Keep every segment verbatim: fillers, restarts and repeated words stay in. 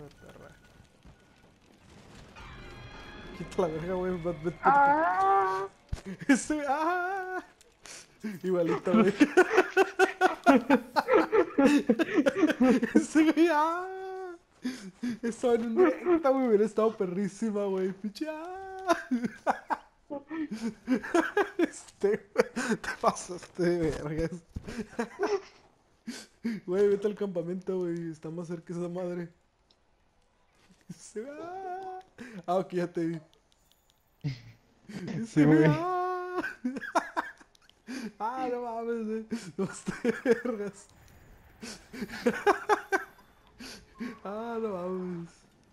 perra. Quita la verga, güey. Vete, vete, ¡Ah! vete. Ese, ¡ah! Igualito, güey. Ese, güey, ¡ah! Estaba en un recta, güey. Hubiera estado perrísima, güey. Pinche, ¡ah! Este, güey. Te pasaste de vergas. Güey, vete al campamento, güey. Está más cerca esa madre. Ese, ¡ah! Ah, ok, ya te vi. Sí, Ese, güey, güey. ¡ah! Ah, no mames, güey. No estoy vergas. Ah, no mames.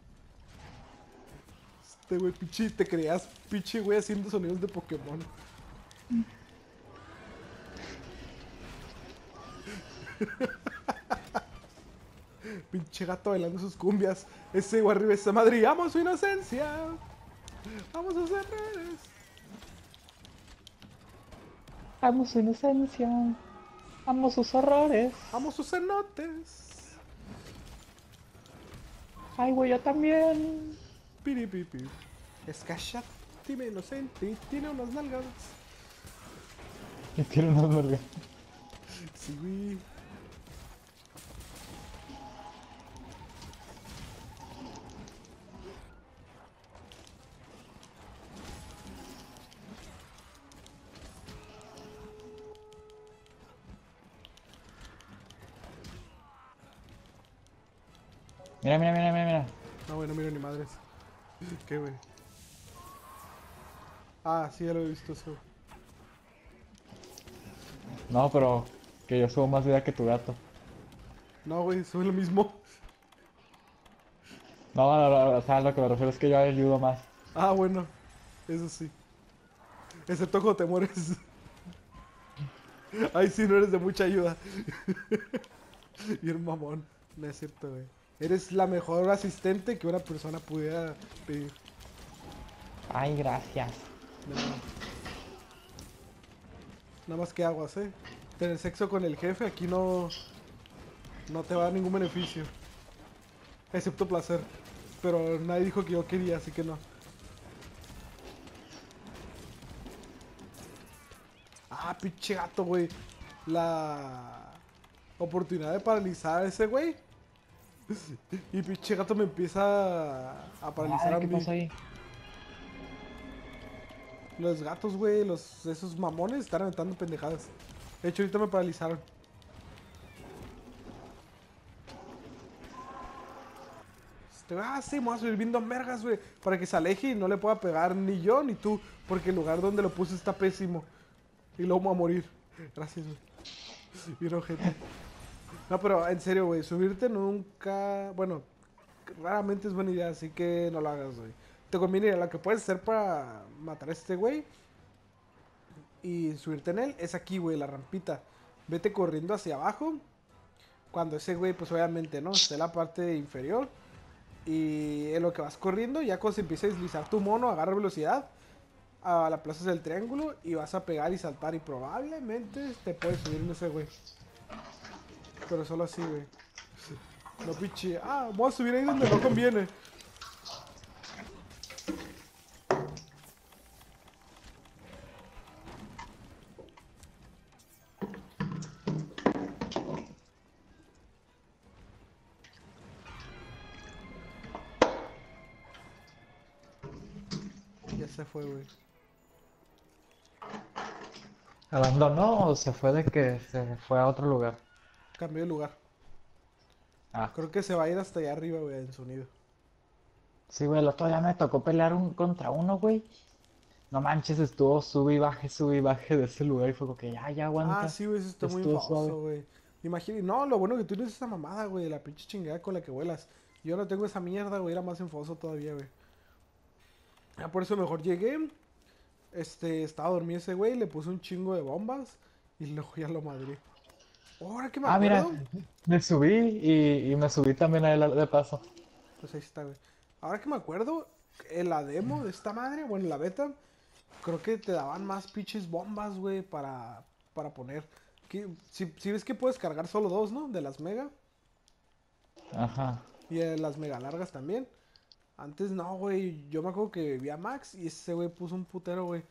Este güey, pinche, te creías pinche güey haciendo sonidos de Pokémon. Pinche gato bailando sus cumbias. Ese güey arriba, esa madre. ¡Amo su inocencia! ¡Amo sus errores! Amo su inocencia. Amo sus horrores. ¡Amo sus cenotes! Ay, güey, yo también. Piripipi. Es cachate, inocente, tiene unas nalgas. Y tiene unas nalgas. Sí, güey. Mira, mira, mira, mira, mira. No, güey, no miro ni madres. ¿Qué, güey? Ah, sí, ya lo he visto eso. No, pero que yo subo más vida que tu gato. No, güey, soy lo mismo. No, no, no, o sea, lo que me refiero es que yo ayudo más. Ah, bueno, eso sí. Excepto cuando te mueres. Ay, sí, no eres de mucha ayuda. Bien mamón. No es cierto, güey. Eres la mejor asistente que una persona pudiera pedir. Ay, gracias. De nada. Nada más que aguas, eh. Tener sexo con el jefe aquí no. No te va a dar ningún beneficio. Excepto placer. Pero nadie dijo que yo quería, así que no. Ah, pinche gato, güey. La oportunidad de paralizar a ese güey. Y pinche gato me empieza a paralizar Ay, a ¿qué mí. pasó ahí? Los gatos, güey, los esos mamones están aventando pendejadas. De hecho, ahorita me paralizaron. Este, ah, sí, me voy a subir viendo vergas, güey. Para que se aleje y no le pueda pegar ni yo ni tú. Porque el lugar donde lo puse está pésimo. Y luego me voy a morir. Gracias, güey. Bien ojete. No, pero en serio, güey, subirte nunca... Bueno, raramente es buena idea, así que no lo hagas, güey. Te conviene, lo que puedes hacer para matar a este güey y subirte en él es aquí, güey, la rampita. Vete corriendo hacia abajo. Cuando ese güey, pues obviamente, ¿no? Esté en la parte inferior. Y en lo que vas corriendo, ya cuando se empieza a deslizar tu mono, agarra velocidad. A la plaza del triángulo y vas a pegar y saltar. Y probablemente te puedes subir en ese güey. Pero solo así, güey. No, pinche. Ah, voy a subir ahí donde no conviene. Ya se fue, güey. ¿Abandonó o se fue de que se fue a otro lugar? Cambió de lugar. Ah, Creo que se va a ir hasta allá arriba, güey, en sonido. sí, güey, el otro día me tocó pelear un, contra uno, güey. No manches, estuvo sube y baje, sube y baje de ese lugar y fue como que ya, ya Ah, aguanta. sí, güey, eso está muy Estuvo suave. enfadoso, güey. Imagínate. No, lo bueno que tú tienes esa mamada, güey, la pinche chingada con la que vuelas. Yo no tengo esa mierda, güey, era más enfadoso todavía, güey. Ah, por eso mejor llegué. Este, estaba dormido ese güey, le puse un chingo de bombas y luego ya lo madré. Ahora que me Ah, mira, acuerdo, me subí y, y me subí también a él de paso. pues ahí está, güey. Ahora que me acuerdo, en la demo de esta madre, bueno, en la beta, creo que te daban más pinches bombas, güey, para, para poner. Si, si ves que puedes cargar solo dos, ¿no? De las mega. Ajá. Y eh, las mega largas también. Antes no, güey. Yo me acuerdo que vi a Max y ese güey puso un putero, güey.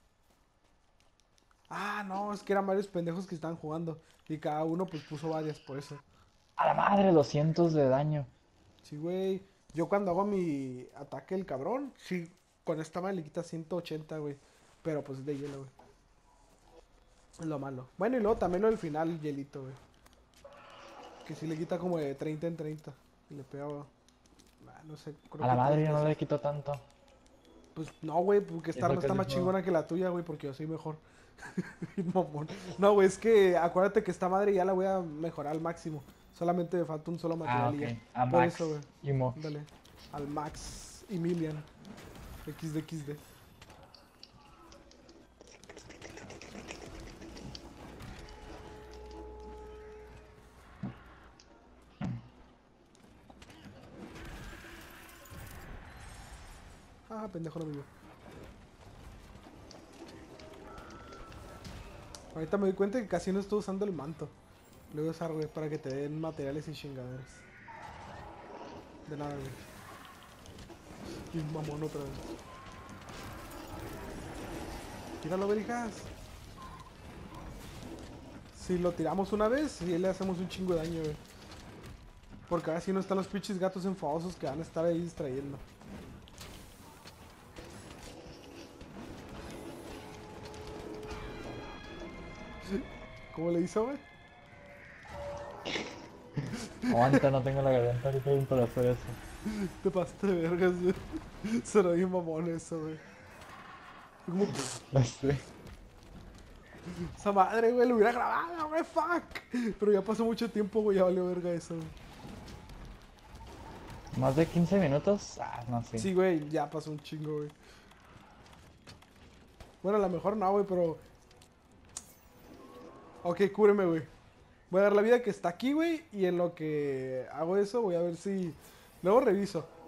Ah, no, es que eran varios pendejos que estaban jugando. Y cada uno pues puso varias, por eso. A la madre, doscientos de daño. Sí, güey. Yo cuando hago mi ataque el cabrón, sí, con esta madre le quita ciento ochenta, güey. Pero pues es de hielo, güey. Es lo malo. Bueno, y luego también lo del final, hielito, güey. Que sí le quita como de treinta en treinta. Y le pega, ah, no sé, creo A la que tres madre yo no veces. le quito tanto. Pues no, güey, porque Y esta eso arma que está es más nuevo. chingona que la tuya, güey, porque yo soy mejor. Mamón. No, güey, es que acuérdate que esta madre ya la voy a mejorar al máximo. Solamente me falta un solo Ah, material y ok. ya. A Por eso, güey. Max y Mo. Dale. Al Max Emilian. X D X D. Ah, pendejo no me vio. Ahorita me doy cuenta que casi no estoy usando el manto. Lo voy a usar, güey, para que te den materiales y chingaderas. De nada, güey. Y mamón otra vez. Tíralo, verijas. Si lo tiramos una vez, y le hacemos un chingo de daño, güey. Porque ahora sí no están los pinches gatos enfadosos que van a estar ahí distrayendo. ¿Cómo le hizo, güey? Aguanta, no tengo la garganta ahorita bien para hacer eso. Te pasaste de vergas, güey. Será bien mamón eso, güey. Como, pff, No sé. esa madre, güey, lo hubiera grabado, güey, fuck. Pero ya pasó mucho tiempo, güey, ya valió verga eso, güey. ¿Más de quince minutos? Ah, no sé. Sí, güey, ya pasó un chingo, güey. Bueno, a lo mejor no, güey, pero... Ok, cúbreme, güey. Voy a dar la vida que está aquí, güey. Y en lo que hago eso, voy a ver si... Luego reviso.